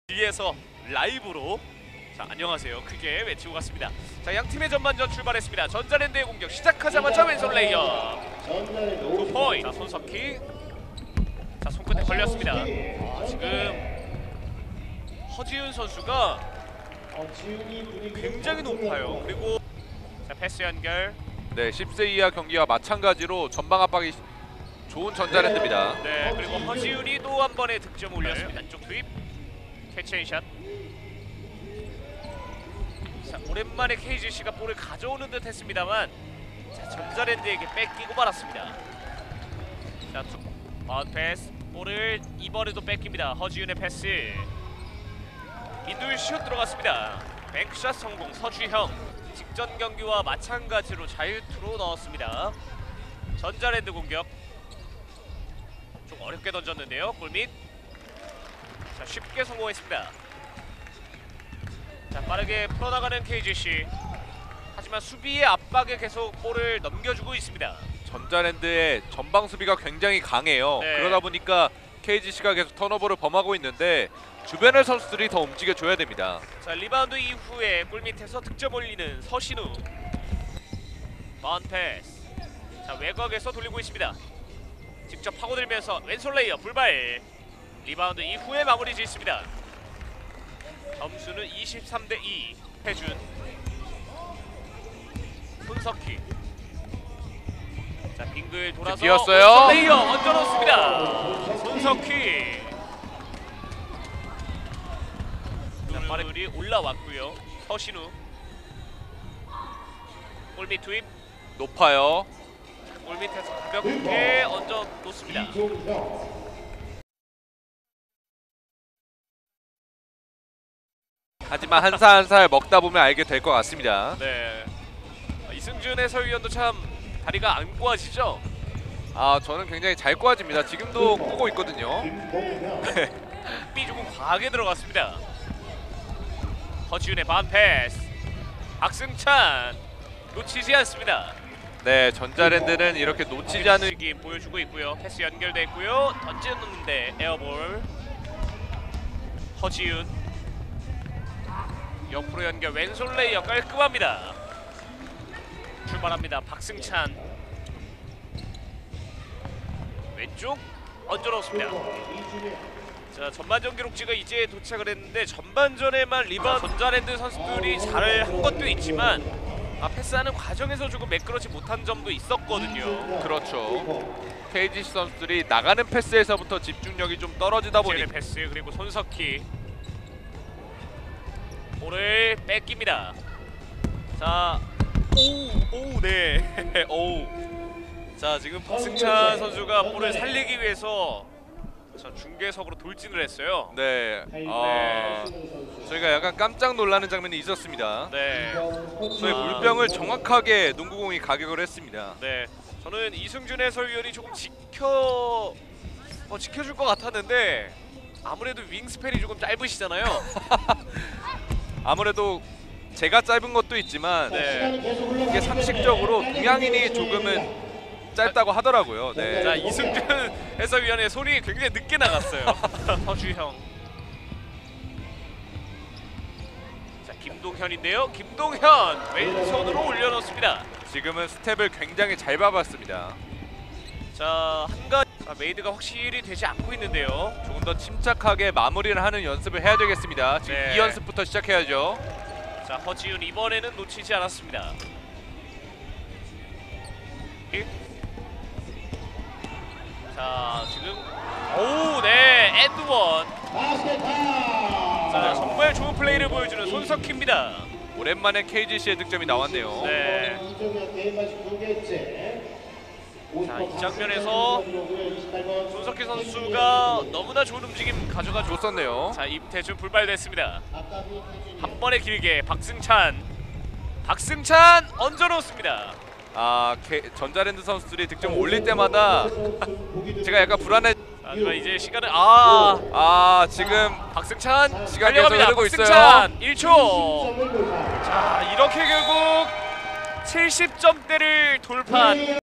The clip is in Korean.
뒤에서 라이브로 자 안녕하세요 크게 외치고 갔습니다. 자 양팀의 전반전 출발했습니다. 전자랜드의 공격 시작하자마자 왼손 레이어 2포인트. 자 손석희 자 손끝에 걸렸습니다. 지금 허지훈 선수가 굉장히 높아요. 그리고 자 패스 연결. 네 10세 이하 경기와 마찬가지로 전방 압박이 좋은 전자랜드입니다. 네 그리고 허지훈이 또 한 번의 득점을 올렸습니다. 안쪽 투입 캐치앤샷. 자 오랜만에 KGC가 볼을 가져오는 듯 했습니다만 자 전자랜드에게 뺏기고 말았습니다. 자 바운드 패스 볼을 이번에도 뺏깁니다. 허지훈의 패스 미들 슛 들어갔습니다. 뱅크샷 성공 서주형. 직전 경기와 마찬가지로 자유투로 넣었습니다. 전자랜드 공격 좀 어렵게 던졌는데요. 골밑 자 쉽게 성공했습니다. 자 빠르게 풀어나가는 KGC. 하지만 수비의 압박에 계속 볼을 넘겨주고 있습니다. 전자랜드의 전방 수비가 굉장히 강해요. 네. 그러다 보니까 KGC가 계속 턴오버를 범하고 있는데 주변의 선수들이 더 움직여줘야 됩니다. 자 리바운드 이후에 골밑에서 득점 올리는 서신우. 바운드 패스 자 외곽에서 돌리고 있습니다. 직접 파고들면서 왼손 레이어 불발. 리바운드 이후에 마무리 짓습니다. 점수는 23대2. 해준 손석희 자 빙글 돌아서 뛰었어요. 왼손 레이어 얹어놓습니다. 손석희 자 빠르게 올라왔고요. 서신우 골밑 투입 높아요. 골밑에서 가볍게 얹어 놓습니다. 하지만 한 살 한 살 먹다 보면 알게 될 것 같습니다. 네. 이승준 해설위원도 참 다리가 안 꼬아지죠? 아 저는 굉장히 잘 꼬아집니다. 지금도 꼬고 있거든요. 삐 조금 과하게 들어갔습니다. 허지훈의 반 패스. 박승찬 놓치지 않습니다. 네 전자랜드는 이렇게 놓치지 않는 움직임 보여주고 있고요. 패스 연결돼 있고요. 던지는데 에어볼. 허지훈 옆으로 연결 왼손 레이어 깔끔합니다. 출발합니다. 박승찬 왼쪽 얹어놓습니다. 자 전반전 기록지가 이제 도착을 했는데 전반전에만 리바운드 전자랜드 선수들이 잘한 것도 있지만 패스하는 과정에서 조금 매끄러지 못한 점도 있었거든요. 그렇죠. KGC 선수들이 나가는 패스에서부터 집중력이 좀 떨어지다 보니 패스 그리고 손석희 볼을 뺏깁니다. 자 오우 네 오우 자 지금 박승찬 선수가 볼을 살리기 위해서 자 중계석으로 돌진을 했어요. 네. 저희가 약간 깜짝 놀라는 장면이 있었습니다. 네. 저희 물병을 정확하게 농구공이 가격을 했습니다. 네. 저는 이승준 해설위원이 조금 지켜줄 것 같았는데 아무래도 윙스팬이 조금 짧으시잖아요. 아무래도 제가 짧은 것도 있지만 네. 이게 상식적으로 동양인이 조금은 짧다고 하더라고요. 네. 자 이승준 해설위원의 손이 굉장히 늦게 나갔어요. 서주형. 자 김동현인데요. 김동현 왼손으로 올려놓습니다. 지금은 스텝을 굉장히 잘 밟았습니다. 자 한 가지 메이드가 확실히 되지 않고 있는데요. 조금 더 침착하게 마무리를 하는 연습을 해야 되겠습니다. 지금 네. 이 연습부터 시작해야죠. 자 허지훈 이번에는 놓치지 않았습니다. 자 지금 오네 엔드원. 자 정말 좋은 플레이를 보여주는 손석희입니다. 오랜만에 KGC의 득점이 나왔네요. 네. 자 이 장면에서 손석희 선수가 너무나 좋은 움직임 가져가 좋았네요. 자 임태준 불발됐습니다. 한 번에 길게 박승찬 얹어놓습니다. 전자랜드 선수들이 득점 올릴 때마다 제가 약간 불안해. 하지만 이제 시간은 지금 박승찬 시간 달려갑니다. 계속 흐르고 박승찬 1초. 자 이렇게 결국 70점대를 돌파한